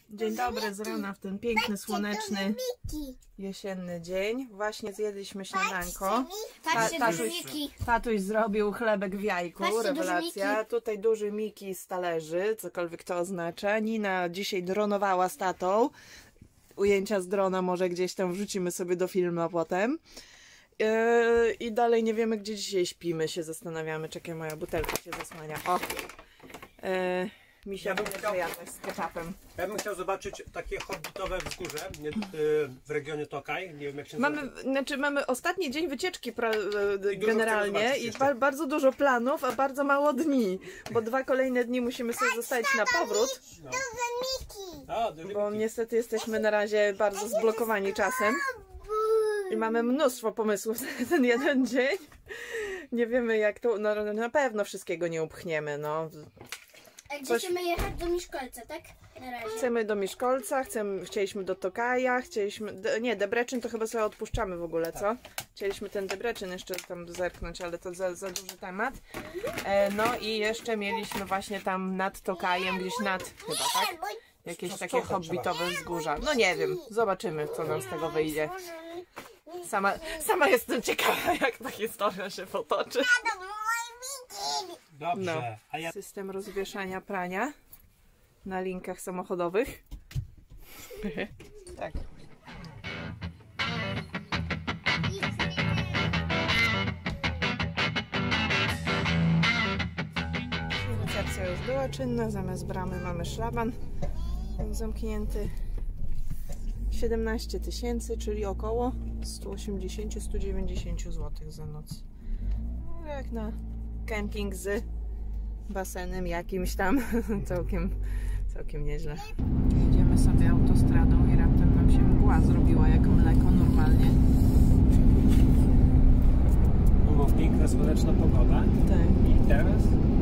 Dzień dobry z rana w ten piękny, słoneczny, jesienny dzień. Właśnie zjedliśmy śniadanko. Tatuś zrobił chlebek w jajku, rewelacja. Tutaj duży Miki z talerzy, cokolwiek to oznacza. Nina dzisiaj dronowała z tatą. Ujęcia z drona może gdzieś tam wrzucimy sobie do filmu, a potem. I dalej nie wiemy, gdzie dzisiaj śpimy, się zastanawiamy. Czekaj, moja butelka się zasłania. O! Misia z ketchupem. Ja bym chciał zobaczyć takie hobbitowe wzgórze w regionie Tokaj. Nie wiem, jak się nazywa. Mamy ostatni dzień wycieczki generalnie i bardzo dużo planów, a bardzo mało dni. Bo 2 kolejne dni musimy sobie zostawić na powrót. Bo niestety jesteśmy na razie bardzo zblokowani czasem. I mamy mnóstwo pomysłów na ten jeden dzień. Nie wiemy jak to, no na pewno wszystkiego nie upchniemy, no. A gdzie chcemy jechać? Do Miszkolca, tak? Na razie. Chcemy do Miszkolca, chcieliśmy do Tokaja, nie, Debrecen to chyba sobie odpuszczamy w ogóle, co? Chcieliśmy ten Debrecen jeszcze tam zerknąć, ale to za duży temat. No i jeszcze mieliśmy właśnie tam nad Tokajem, gdzieś nad, chyba, tak? Jakieś takie hobbitowe wzgórza. No nie wiem, zobaczymy, co nam z tego wyjdzie. Sama jestem ciekawa, jak ta historia się potoczy. Dobrze. No. A ja... System rozwieszania prania na linkach samochodowych. Tak. Recepcja już była czynna, zamiast bramy mamy szlaban zamknięty. 17 000, czyli około 180-190 zł za noc. No, jak na kemping z basenem jakimś tam, całkiem nieźle. Jedziemy sobie autostradą i raptem nam się mgła zrobiła jak mleko normalnie. Było piękna, słoneczna pogoda. Tak. I teraz?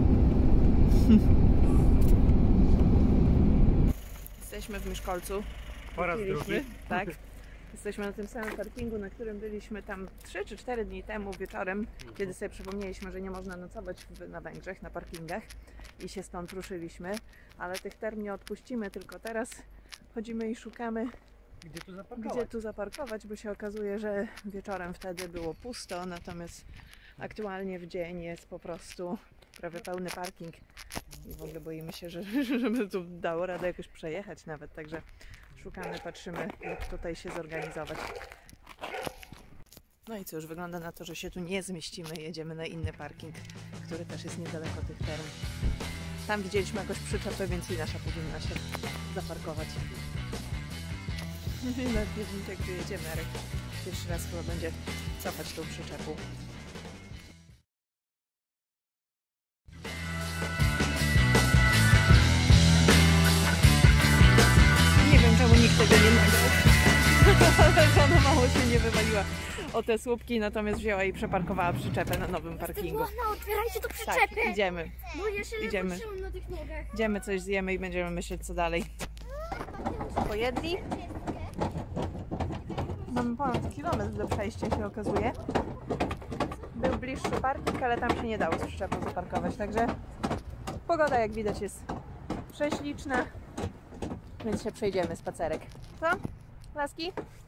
Jesteśmy w Miszkolcu. Po raz drugi. Tak. Jesteśmy na tym samym parkingu, na którym byliśmy tam 3 czy 4 dni temu wieczorem, kiedy sobie przypomnieliśmy, że nie można nocować na Węgrzech, na parkingach i się stąd ruszyliśmy, ale tych term nie odpuścimy, tylko teraz chodzimy i szukamy, gdzie tu zaparkować, bo się okazuje, że wieczorem wtedy było pusto, natomiast aktualnie w dzień jest po prostu prawie pełny parking i w ogóle boimy się, żeby tu dało radę jakoś przejechać nawet, także szukamy, patrzymy, jak tutaj się zorganizować. No i cóż, wygląda na to, że się tu nie zmieścimy. Jedziemy na inny parking, który też jest niedaleko tych term. Tam widzieliśmy jakąś przyczepę, więc i nasza powinna się zaparkować. Nawet nie wiem, jak wyjedziemy, ale pierwszy raz chyba będzie cofać tą przyczepą. Czemu nikt tego nie nagrał, ale ona mało się nie wywaliła o te słupki, natomiast wzięła i przeparkowała przyczepę na nowym parkingu. Otwierajcie to przyczepę! Tak, idziemy. Bo ja się idziemy. Na tych nogach. Idziemy, coś zjemy i będziemy myśleć, co dalej. Pojedli? Mamy ponad kilometr do przejścia, się okazuje. Był bliższy parking, ale tam się nie dało z przyczepą zaparkować, także pogoda, jak widać, jest prześliczna. Więc się przejdziemy spacerek. Co? Laski?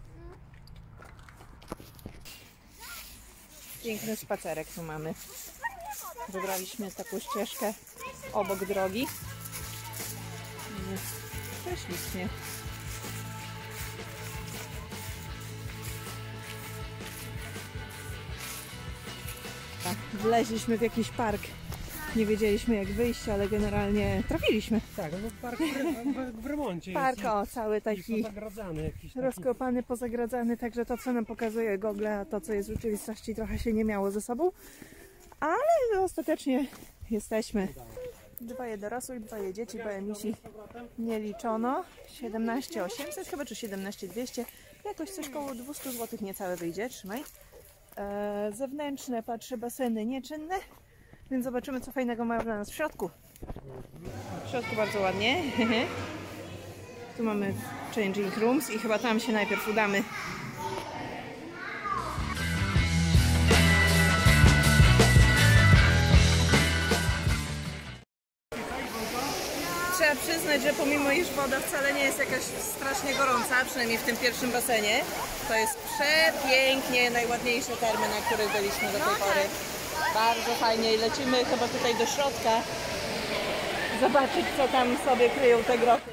Piękny spacerek tu mamy. Wybraliśmy taką ścieżkę obok drogi. Prześlicznie. Tak, wleźliśmy w jakiś park. Nie wiedzieliśmy jak wyjść, ale generalnie trafiliśmy. Tak, no park w remoncie park, jest. O, cały taki rozkopany, pozagradzany, także to co nam pokazuje Google, a to co jest w rzeczywistości trochę się nie miało ze sobą. Ale ostatecznie jesteśmy. 2 dorosłych, 2 dzieci, bo emisji nie liczono. 17 800 chyba, czy 17 200. Jakoś coś koło 200 zł niecałe wyjdzie, trzymaj. Zewnętrzne, patrzę, baseny nieczynne. Więc zobaczymy, co fajnego mają dla nas w środku. W środku bardzo ładnie. Tu mamy changing rooms i chyba tam się najpierw udamy. przyznać, że pomimo iż woda wcale nie jest jakaś strasznie gorąca, przynajmniej w tym pierwszym basenie, to jest przepięknie, najładniejsze termy, na których byliśmy do tej pory. Bardzo fajnie i lecimy chyba tutaj do środka zobaczyć, co tam sobie kryją te grotty.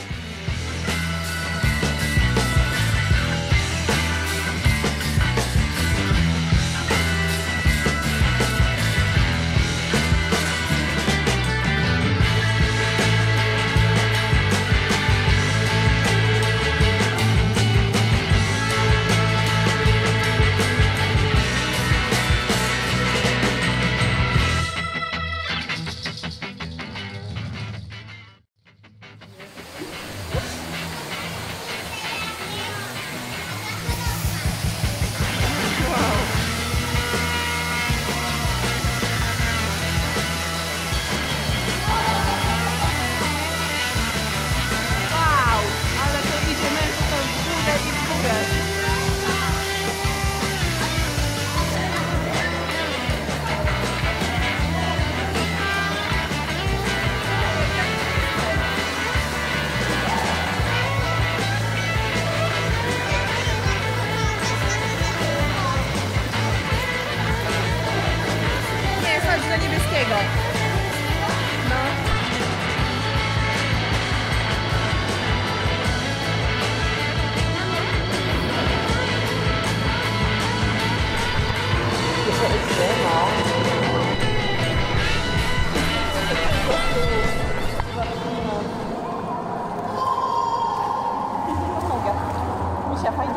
Misia, fajny?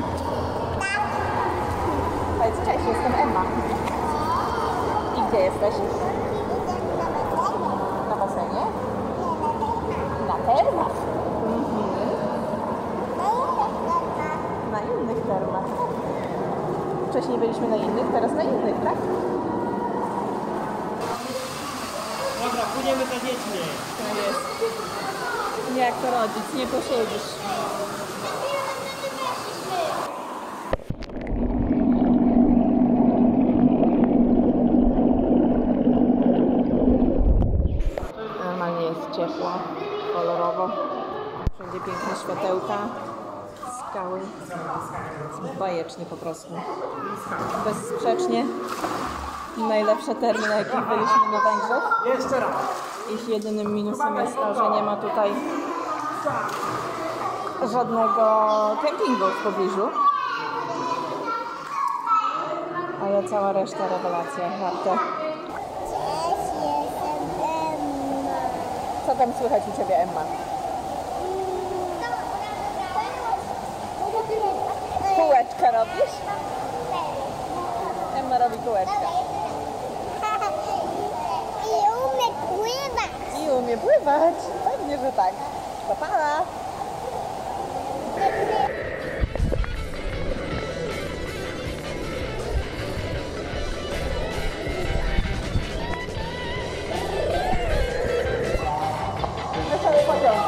Powiedz, cześć, jestem Emma. I gdzie jesteś? Na basenie? Na termach? Na innych termach. Wcześniej byliśmy na innych, teraz na innych, tak? Dobra, płyniemy za dziećmi. Tak jest. Nie jak to rodzic, nie posiedzisz. Normalnie jest ciepło, kolorowo. Wszędzie piękne światełka, skały. Bajecznie po prostu. Bezsprzecznie najlepsze termy, na jakich byliśmy na Węgrzech. Jeszcze raz. Ich jedynym minusem jest to, że nie ma tutaj żadnego kempingu w pobliżu. Ale cała reszta rewelacja, warte. Co tam słychać u Ciebie, Emma? Kółeczka robisz? Emma robi kółeczka. I umie pływać. Pewnie, że tak. Pa, pa. Wesoły pociąg.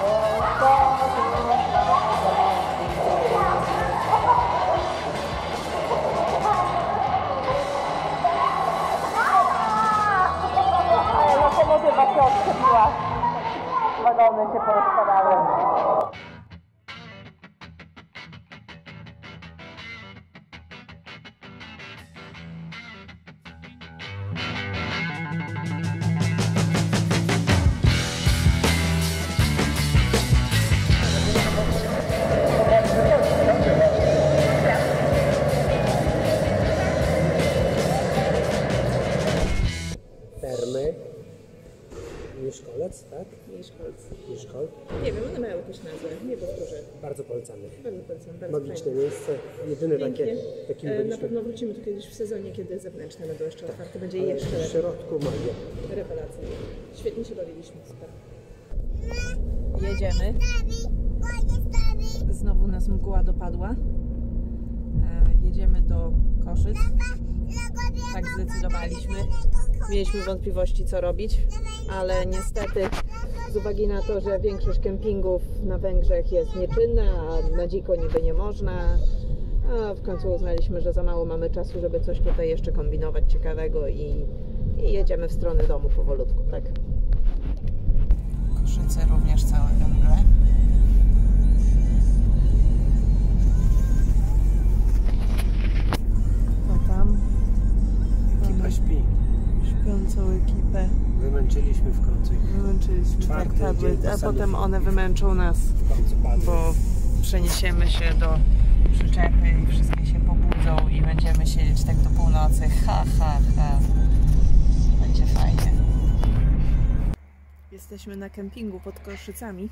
Lokomotywa się odczepiła. Wagony się porozpadały. Termy. Mieszkolec, tak? Mieszkol. Nie wiem, one mają jakąś nazwę, nie powtórzę. Bardzo polecamy. Bardzo polecam, bardzo Magiczne fajne. miejsce. Jedyne takie, jakim Na byliśmy. pewno wrócimy tu kiedyś w sezonie, kiedy zewnętrzne będą jeszcze otwarte. Będzie jeszcze W lepiej. środku magia. Rewelacja. Świetnie się bawiliśmy, super. Jedziemy. Znowu nas mgła dopadła. Jedziemy do Koszyc. Tak zdecydowaliśmy. Mieliśmy wątpliwości, co robić, ale niestety z uwagi na to, że większość kempingów na Węgrzech jest nieczynna, a na dziko niby nie można, a w końcu uznaliśmy, że za mało mamy czasu, żeby coś tutaj jeszcze kombinować ciekawego i jedziemy w stronę domu powolutku, tak? Korszyce również całe we mgle. To tam. Ekipa śpi. Śpiącą ekipę. Wymęczyliśmy w końcu ich. Wymęczyliśmy tak, a potem one wymęczą nas, bo przeniesiemy się do przyczepy i wszystkie się pobudzą i będziemy siedzieć tak do północy. Ha, ha, ha. Będzie fajnie. Jesteśmy na kempingu pod Korszycami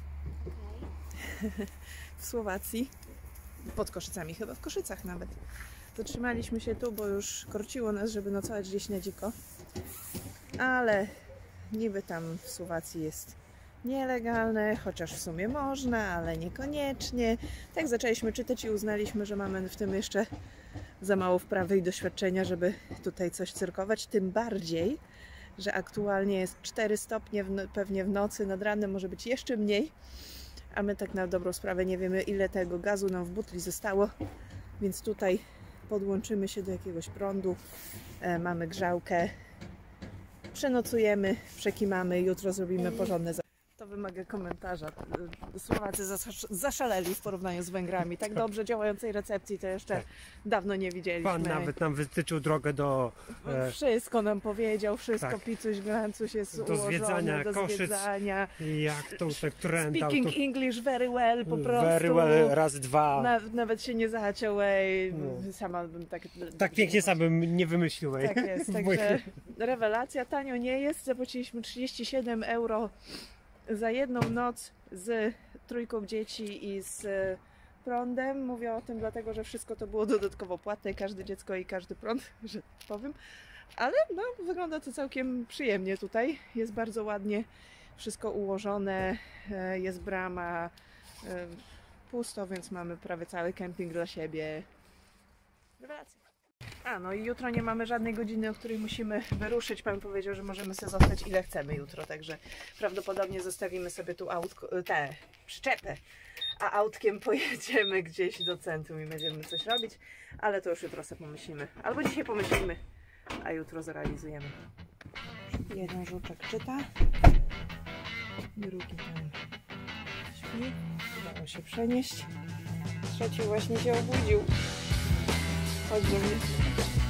w Słowacji. Pod Koszycami, chyba w Koszycach nawet. Zatrzymaliśmy się tu, bo już korciło nas, żeby nocować gdzieś na dziko. Ale niby tam w Słowacji jest nielegalne, chociaż w sumie można, ale niekoniecznie. Tak zaczęliśmy czytać i uznaliśmy, że mamy w tym jeszcze za mało wprawy i doświadczenia, żeby tutaj coś cyrkować. Tym bardziej, że aktualnie jest 4 stopnie, pewnie w nocy, nad ranem może być jeszcze mniej. A my tak na dobrą sprawę nie wiemy, ile tego gazu nam w butli zostało. Więc tutaj podłączymy się do jakiegoś prądu. Mamy grzałkę. Przenocujemy, przekimamy, jutro zrobimy porządne. To wymaga komentarza. Słowacy zaszaleli w porównaniu z Węgrami. Tak dobrze działającej recepcji to jeszcze dawno nie widzieliśmy. Pan nawet nam wytyczył drogę do... Wszystko nam powiedział, wszystko, tak. Picuś, glancuś jest do ułożone, zwiedzania, do Koszyc, zwiedzania. Jak to tak trendał. Speaking English very well, po prostu. Very well, raz, dwa. Nawet się nie zaciął, sama bym tak... Tak pięknie sam bym nie wymyślił. Tak jest, także rewelacja, tanio nie jest. Zapłaciliśmy 37 € za jedną noc z 3 dzieci i z prądem. Mówię o tym dlatego, że wszystko to było dodatkowo płatne, każde dziecko i każdy prąd, że tak powiem. Ale no, wygląda to całkiem przyjemnie tutaj. Jest bardzo ładnie wszystko ułożone, jest brama, pusto, więc mamy prawie cały kemping dla siebie. Rewelacja. No i jutro nie mamy żadnej godziny, o której musimy wyruszyć. Pan powiedział, że możemy sobie zostać ile chcemy jutro, także prawdopodobnie zostawimy sobie tu tę przyczepę, a autkiem pojedziemy gdzieś do centrum i będziemy coś robić, ale to już jutro sobie pomyślimy. Albo dzisiaj pomyślimy, a jutro zrealizujemy. Jeden żuczek czyta, drugi tam śpi, udało się przenieść, trzeci właśnie się obudził. Chodź do mnie.